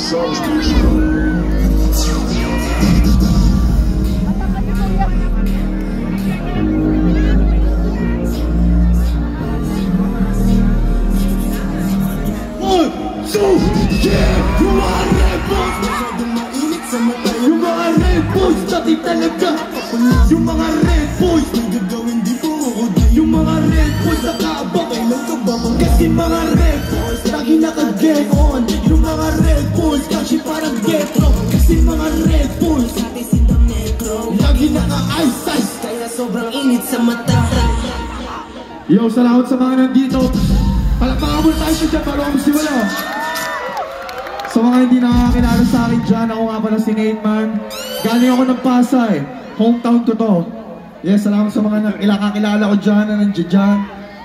Yung mga red boys dati talaga. Yung mga red boys nagagawin dito ako. Yung mga red boys nakabak. Kasi mga red boys lagi naka-get on. Yung mga red boys kasi parang getro. Kasi mga red boys lagi naka-ice. Kaya sobrang init sa mata. Yo, salamat sa mga nandito. Palakpakan mo tayo siya dyan para magsimula. Sa mga hindi nakakakilala sa akin dyan, ako nga pala si Nate Man. Galing ako ng Pasay, hometown ko to. Yes, salamat sa mga nakakilala ko dyan na nandiyan dyan.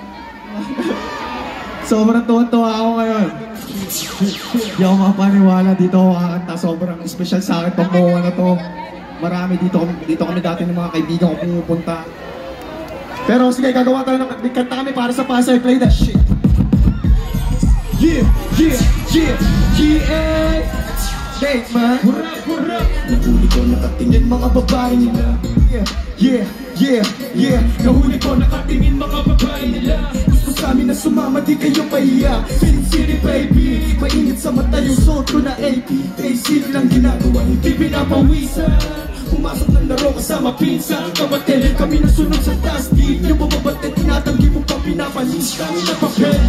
Sobrang tuwan-tuwa ako ngayon. Hindi ako makapaniwala dito ako kakanta. Sobrang special sa akin itong MOA na to. Marami dito kami dati ng mga kaibigan ko pumupunta. Pero sige, gagawa tayo ng kanta kami para sa Pasay. Play that shit. Yeah, yeah, yeah, yeah. Nate Man. Hurra. Nahuli ko nakatingin mga babae nila. Yeah, yeah, yeah, yeah. Nahuli ko nakatingin mga babae nila. Gusto sa amin na sumama, di kayo pahiya. Film City baby, mainit sa mata yung suot ko na AP. Basic lang ginagawa, hindi pinapawisan. Pumasok ng laro kasama pinsan. Kabatin kami nasunod sa task. Di nyo mababatid, tinatanggi mo pa pinapanis. Dami na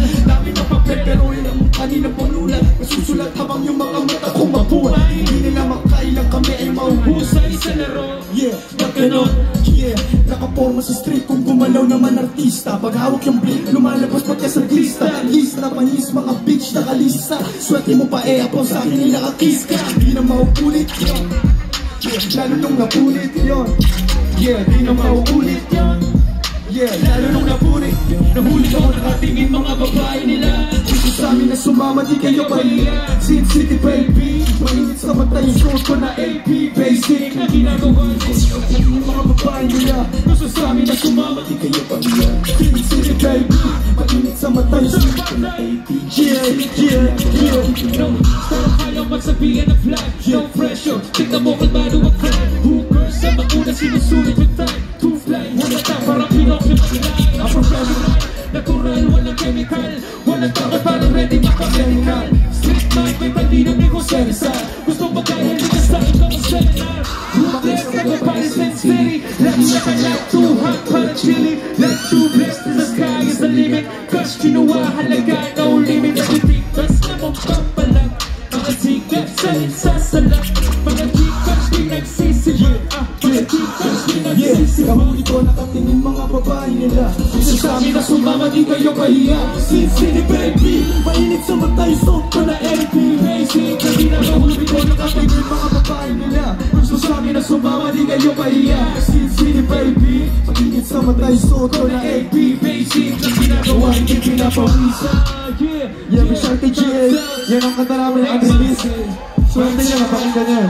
papel, pero yun ang kaninang panulat. Masusulat habang yung mga mata kong mabuhat. Hindi nila makailang kami ay mauhusay sa laro. Yeah, na ganon. Yeah, nakaporma sa street kung gumalaw naman artista. Pag hawak yung blink, lumalabas pagka sa lista. List na panis, mga bitch nakalista. Swerte mo pa ako sa akin nila kakiss ka. Di na mauulit yun. Yeah, lalo nung napunit yun. Yeah, di na mauulit yun. Yeah, lalo nung napunit. Nahuli ko nakatingin mga babae nila. Gusto sa amin na sumama, di kayo pahiya. Sin City baby, mainit sa mata yung short ko na AP. Basic na ginagawa ko. Nakatingin mga babae nila. Gusto sa amin na sumama, di kayo pahiya. Sin City baby, mainit sa mata yung short ko na AP. Yeah, yeah, yeah. No, parang kaya magsabihan ng flag. No pressure, tignan mo kalmado ang crowd. Hookers sa mauna sinusulit yung time. To fly, halata parang Pinocchio mag-inay. Ang professional, natural, walang chemical. Walang takot, parang ready maka-medical. Street mind, may palinong ni Jose Rizal. Gusto magkahili ka sa ikang seminar. Ruthless, nag-paris and steady. Lagi na ka like too hot, parang chili. Like too blessed, the sky is the limit. Cause kinuha halaga, no limit. Everything, basta mong papalag. Mga sikat sa insasalag. Mga chicas, di nagsisilag. Mga chicas, di nagsisilag. Kahuli ko nakatingin mga babae nila. Gusto sa amin na sumama, di kayo pahiya. Sin City baby, mainit sa mata yung suot ko na LP. Basic, kasi nakahuli ko nakatingin mga babae nila. Gusto sa amin na sumama, di kayo pahiya. Sin City baby, mainit sa mata yung suot ko na LP. Basic, kasi nagawa, hindi pinapawisan. Yeah, may Shark TGA. Yan ang kanta namin ang release. Swerte niya, napakinggan niya.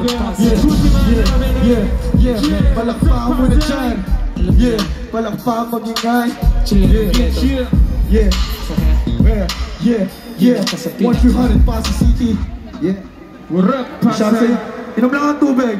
Yeah. Palakpakan mo na dyan. Yeah, palakpakan mag-ingay. Yeah. 1-300 Pasay City. Yeah. We're up, Pasay. Inom lang ang tubig.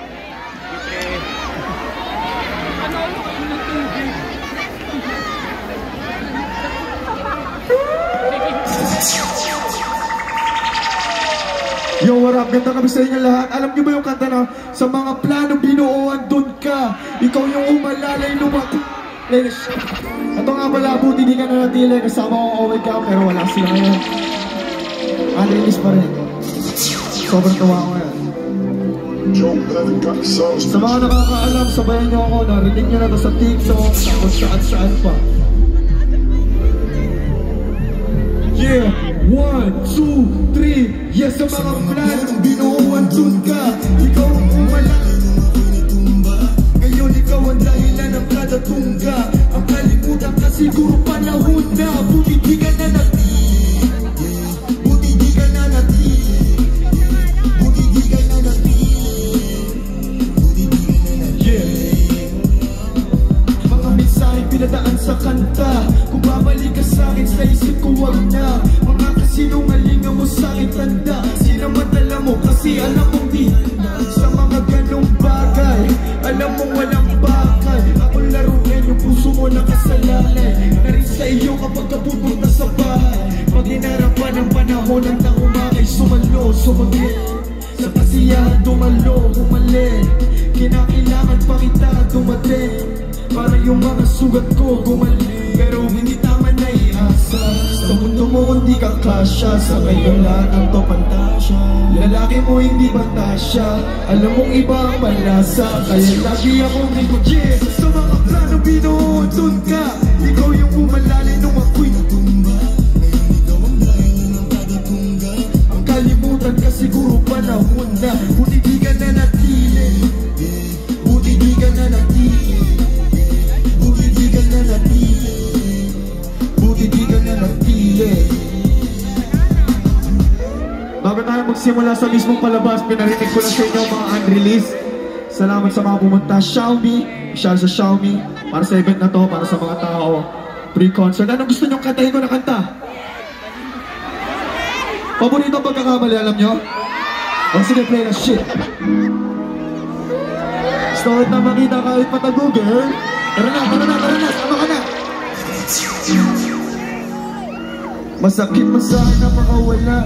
Yo, what up? Ganda kami sa inyo lahat. Alam niyo ba yung kanta na sa mga planong binuuan doon ka? Ikaw yung umalalay lumaki. Ito nga pala, buti di ka na natili. Kasama ko away ka, pero wala sila ngayon. Alilis pa rin. Sobrang tawa ko yan. Sa mga nakakaalam, sabayan niyo ako. Narinig niyo na to sa TikTok, kung saan-saan pa. Yeah, 1, 2, 3. Yes, sa mga plan, binuuan dun ka. Ikaw ang umalang ngayon ikaw ang dahilan ng kada tungga. Ang kalimutan ka siguro panahon na. Buti di ka na natin. Buti di ka na natin. Buti di ka na natin. Buti di ka na natin. Yeah. Mga mensahe pinadaan sa kanta. Kung babalik ka sa akin, sa isip ko wag na. Mga kasinungalingan mo sa akin tanda. Sinamadala Kasi alam mong di sa mga ganong bagay. Alam mong walang bakal. Akong laruin yung puso mo nakasalalay. Na rin sa iyo kapag kapupunta sa bahay. Pag inarapan ng panahon ng taumay, sumalo, sumaglit. Sa kasiyahan dumalo, humalik. Kinakailangan pa kita dumating para yung mga sugat ko gumaling. Pero hindi tama na iasa. Sa mundo mo hindi ka kasya. Sa ngayon lahat ng to pantasya. Lalaki mo hindi pantasya. Alam mong iba ang malasa. Kaya lagi akong nagujit. Sa mga plano binuuntun ka. Ikaw yung umalali nung ako'y natumba. Ikaw ang layo ng pagkatunga. Ang kalimutan ka siguro panahon na. Buti di ka na natili. Buti di ka na natili. Buti di ka na natili. Buti di ka na natili. Bago tayo magsimula sa mismong palabas, pinarinig ko lang sa inyo mga unreleased. Salamat sa mga pumunta. Xiaomi, shout sa Xiaomi. Para sa event na to, para sa mga tao. Pre-concert. Anong gusto nyong kantahin ko na kanta? Paborito ang pagkakamali, alam nyo? O sige, play na shit. Start na makita kahit patago, girl. Tara na, tara na, tara na. Sama ka na. Masakit man sa akin na makawala.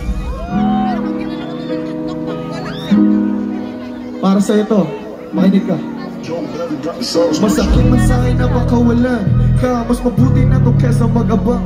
Para sa ito, makinig ka. Masakit man sa akin na makawalan ka. Mas mabuti na to kesa mag-abang.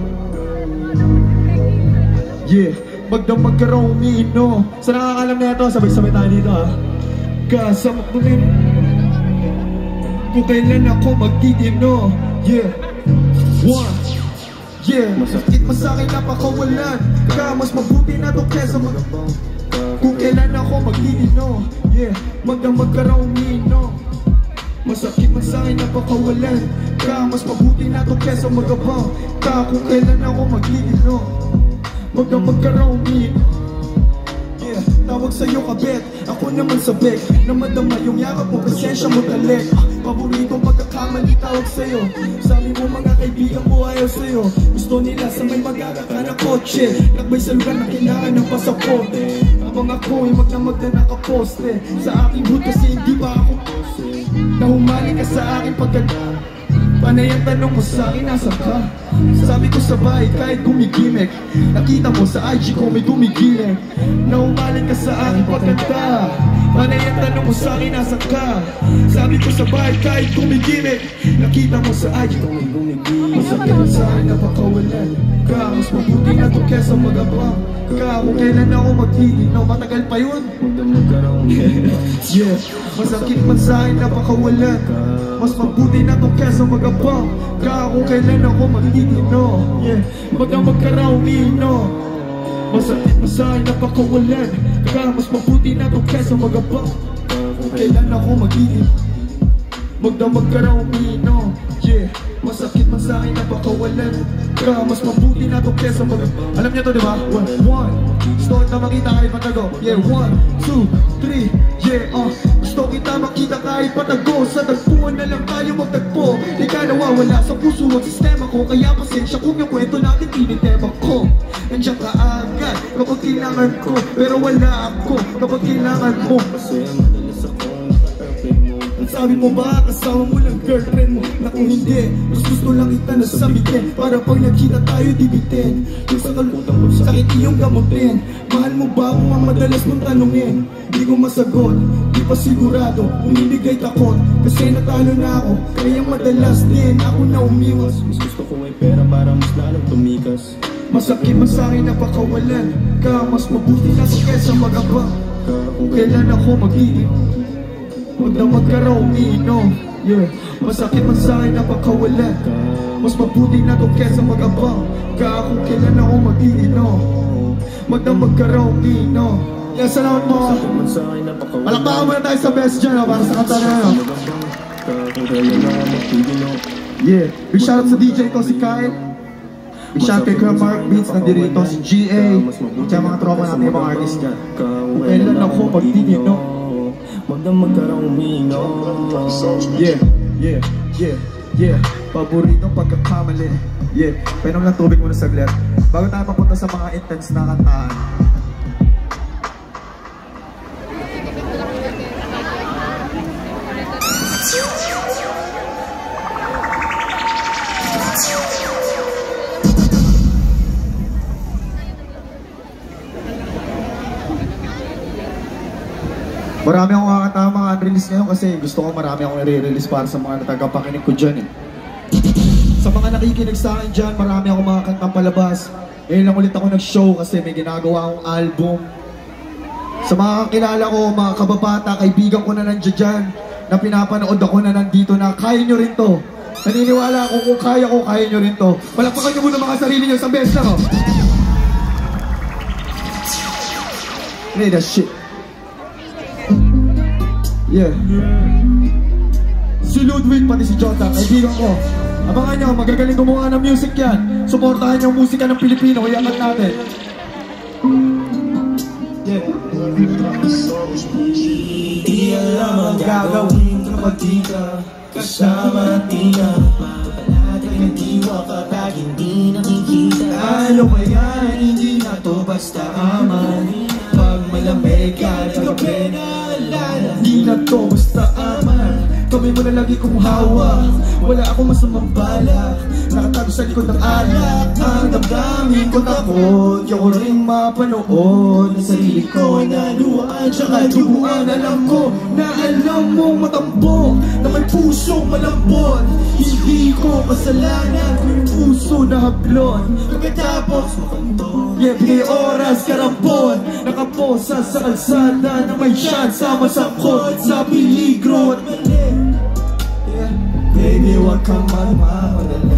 Yeah, magdamag ka raw umiino. Sa nakakalam na ito, sabay-sabay tayo dito ha. Kasama ko rin kung kailan ako magtitino. Yeah, one. Yeah, masakit man sa akin na makawalan ka. Mas mabuti na to kesa mag-abang. Kung kailan ako magtitino. Yeah, magdamag ka raw umiino. Masakit man sa akin na pakawalan ka. Mas mabuti na to kesa magabang ka. Kung kailan ako magtitino. Magdamag ka raw umiino. Yeah, tawag sa'yo kabet. Ako naman sabik na madama yung yakap mo. Presensya mo talik. Paboritong pagkakamali tawag sa'yo. Sabi mo mga kaibigan mo ayaw sa'yo. Gusto nila sa may magagaka na kotse. Nagbay sa lugar na kailangan ng pasaporte. Habang ako'y magdamag na nakaposte. Sa aking hood kasi hindi pa ako na humali ka sa akin pagkada. Panay ang tanong mo sa akin, nasa ka? Sabi ko sa bahay kahit gumigimik. Nakita mo sa IG ko may gumigiling. Na humali ka sa akin pagkada. Panay ang tanong mo sa akin, nasa ka? Sabi ko sa bahay kahit gumigimik. Nakita mo sa IG ko may gumigiling. Masakit sa akin na pakawalan ka. Mas mabuti na to kesa magabang ka. Kung kailan ako magtitino. Matagal pa yun. Yeah, masakit man sa akin na pakawalan. Mas mabuti na to kesa magabang ka. Kung kailan ako magtitino. Yeah, magdamag ka raw umiino. Masakit man sa akin na pakawalan ka. Mas mabuti na to kesa magabang ka. Kung kailan ako magtitino. Magdamag ka raw umiino. Yeah, masakit man sa akin na pakawalan ka. Mas mabuti na to kesa magabang. Alam niyo to diba? One, start na makita kahit patago. Yeah, 1, 2, 3, yeah, gusto kita makita kahit patago. Sa tagpuan na lang tayo magtagpo. Di ka nawawala sa puso at sistema ko. Kaya pasensya kung yung kwento natin tinitema ko. Nandiyan ka agad kapag kailangan ko. Pero wala ako kapag kailangan mo. Kasi madalas akong perfect mo. Sabi mo ba kasama mo lang girlfriend mo? Na kung hindi, mas gusto lang kita na sabitin. Para pag nakita tayo dibitin. Yung sa kalutang sakit iyong gamutin. Mahal mo ba kung ang madalas mong tanungin? Di ko masagot, di pa sigurado. Umibigay takot, kasi natalo na ako. Kaya madalas din ako na umiwas. Mas gusto ko may pera para mas lalong tumikas. Masakit man sa akin na pakawalan ka. Mas mabuti na to kesa magabang ka. Kung kailan ako magtitino. Magdamag ka raw umiinom. Yeah, masakit man sa akin na pakawalan ka. Mas mabuti na to kesa magabang ka. Kung kailan ako magtitino. Magdamag ka raw umiinom. Yeah, salamat mo. Palakpakan muna tayo sa best dyan para sa kanta na yun. Yeah, big shoutout sa DJ ko si Kyle. Big shoutout kay Kuya Mark Beats, nandito si GA. Kaya mga tropa natin yung mga artist dyan. Kung kailan ako magtitino. Magdamag ka raw umiinom. Yeah, yeah, yeah, yeah. Paboritong pagkakamali. Yeah, painom lang tubig muna saglit bago tayo mapunta sa mga intense na kantaan. Marami akong kakanta mga unreleased ngayon kasi gusto ko marami akong i-release para sa mga natagapakinig ko dyan eh. Sa mga nakikinig sa akin dyan, marami akong mga kantang palabas. Ngayon lang ulit ako nag-show kasi may ginagawa akong album. Sa mga kakilala ko, mga kababata, kaibigan ko na nandiyan dyan, na pinapanood ako na nandito na kaya nyo rin to. Naniniwala ako kung kaya ko, kaya nyo rin to. Palakpakan nyo muna mga sarili nyo, isang beses lang oh. Play that shit. Yeah. Si Ludwig pati si Jota, kaibigan ko. Abangan nyo, magagaling gumawa ng music yan. Suportahan nyo ang musika ng Pilipino, iangat natin. Yeah. Di alam ang gagawin kapag di ka kasama at di na mapapanatag ang diwa kapag hindi nakikita. Ano ba yan? Hindi na to basta aman. Pag malamig ka, gabi na alala. Di na to basta aman. Kamay mo na lagi kong hawak. Wala akong masamang balak. Nakatago sa likod ng alak. Ang damdamin ko takot. Yung rin mapanood ng sarili ko na luhaan tsaka duguan. Alam ko na alam mong matambo na may pusong malambot. Hindi ko kasalanan kung yung puso na hablon. Pagkatapos makanto, yeah, bigay oras karambon. Nakaposa sa kalsada na may chance sa masakot sa peligro at mali. Baby, wag kang magmamadali.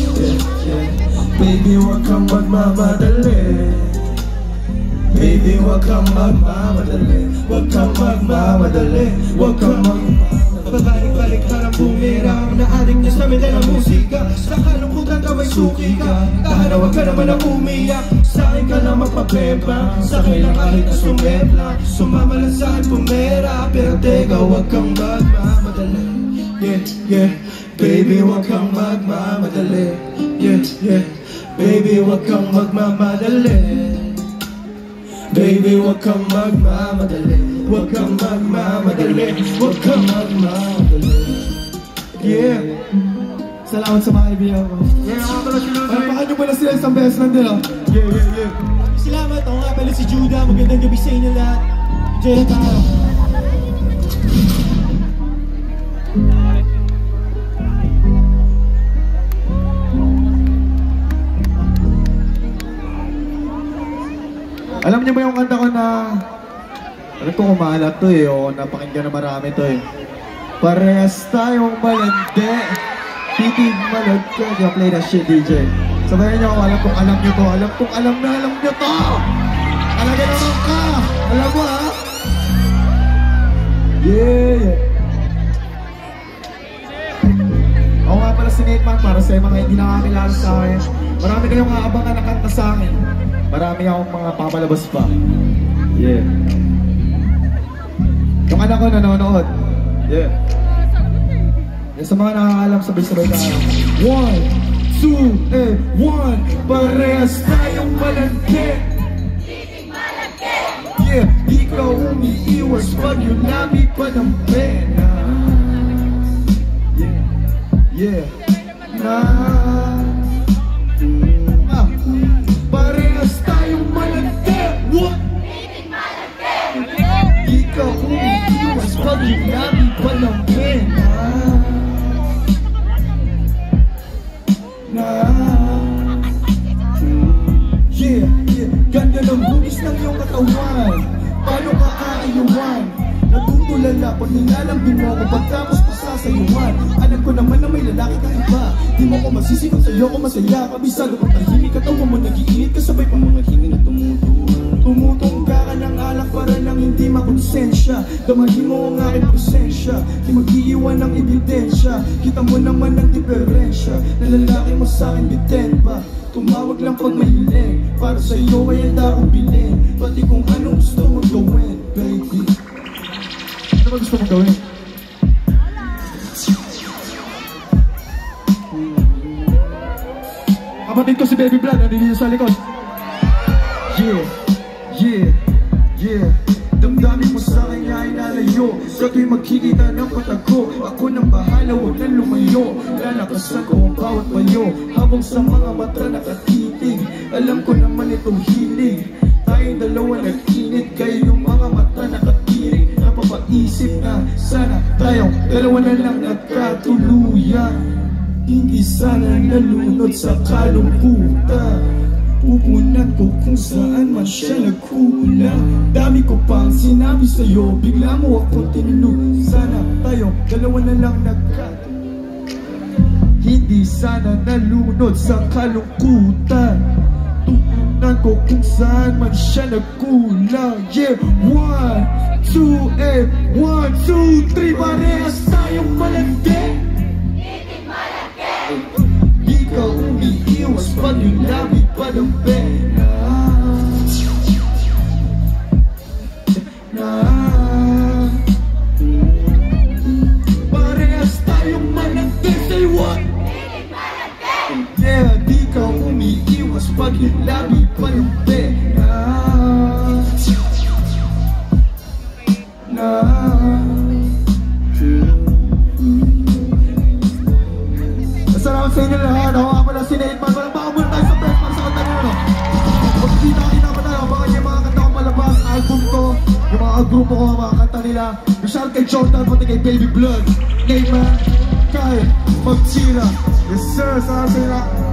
Baby, wag kang magmamadali. Baby, wag kang magmamadali. Wag kang magmamadali. Wag kang magmamadali. Pabalik-balik harang bumirang. Naaring niya sa medal ng musika. Sa kalungkutan daw ay suki ka. Tahan na wag ka naman na umiyak. Sa akin ka lang magpabeba. Sa akin lang kahit na sumebla. Sumama lang saan pumera. Pero teka, wag kang magmamadali. Yeah, yeah. Baby, wag kang magmamadali. Yeah, yeah. Baby, wag kang magmamadali. Baby, wag kang magmamadali. Wag kang magmamadali. Wag kang magmamadali. Yeah. Salamat sa mga kaibigan ko. Yeah, mga kalasyon. Palakpakan nyo pala sila isang beses lang din oh. Yeah, yeah, yeah. Salamat. Ako nga pala si Judah. Magandang gabi sa inyo lahat. Enjoy na tayo. Alam niyo ba yung kanta ko na alam ko kumalat to eh, o napakinggan na marami to eh. Parehas tayong malandi, titig malagkag. Yung play that shit, DJ. Sabayan niyo ako, alam kong alam niyo to. Alam kong alam na alam niyo to. Alaga naman ka. Alam mo ha? Yeah. Ako nga pala si Nate Man, para sa mga hindi nakakilala sa akin. Marami kayong aabangan na kanta sa akin. Marami akong mga papalabas pa. Yeah. Yung anak ko nanonood. Yeah. Sa mga nakakalam, sabay-sabay tayo. 1, 2, 1. Parehas tayong malandi. Yeah, di ka umiiwas pag yung labi pa ng pena. Yeah. Parehas tayong malandi. What? Di ka umiiwas pag yung labi pa ng pena. Yeah, yeah. Ganda ng bunis ng iyong katawan. Paano ka aayuhan? Natutulala pag nilalambing mo ako pagtapos pasasayuhan. Alam ko naman na may lalaki ka iba. Di mo ko masisi kung sa'yo ko masaya. Kabisado pag tahimik katawan mo nag-iinit. Kasabay pa mga hingin na tumutungga ka ng alak para nang hindi makonsensya. Damahin mo ang aking presensya. Di mag-iiwan ng ebidensya. Kita mo naman ang diferensya. Na lalaki mo sa'kin bitin pa. Tumawag lang pag may hiling. Para sa'yo ay handa kong bilhin. Pati kung anong gusto mong gawin, baby. Ano ba gusto mong gawin? Kapatid ko si Baby Blood, nandito sa likod. Yeah, yeah, yeah. Damdamin mo sa akin ay nalayo. Sa tuwing magkikita ng patago, ako nang bahala, huwag nang lumayo. Lalakasan ko ang bawat bayo, habang sa mga mata nakatitig. Alam ko naman itong hilig, tayong dalawa nag-init. Kayo yung mga mata nakatirig, napapaisip na sana tayong dalawa na lang nagkatuluyan. Hindi sana nalunod sa kalungkutan. Pupunan ko kung saan man siya nagkulang. Dami ko pang sinabi sa'yo, bigla mo akong tinulog. Sana tayo dalawa na lang nagkatulungan. Hindi sana nalunod sa kalungkutan. Pupunan ko kung saan man siya nagkulang. Yeah, 1, 2, 1, 2, 3, parehas tayong malandi. Ikaw umiiwas pag yung labi pa ng pena. Parehas tayong malandi. Say what? Yeah, di ka umiiwas pag yung labi pa ng pena. Salamat sa inyo lahat. Ako nga pala si Nate Man. Walang baka muna tayo sa press para sa kanta nyo. Magkita-kita pa tayo. Baka yung mga kanta ko palabas, album ko, yung mga grupo ko, mga kanta nila. Michelle kay Jordan, pati kay Baby Blood, Nate Man, kay Magchira. Yes sir, salamat sa inyo lahat.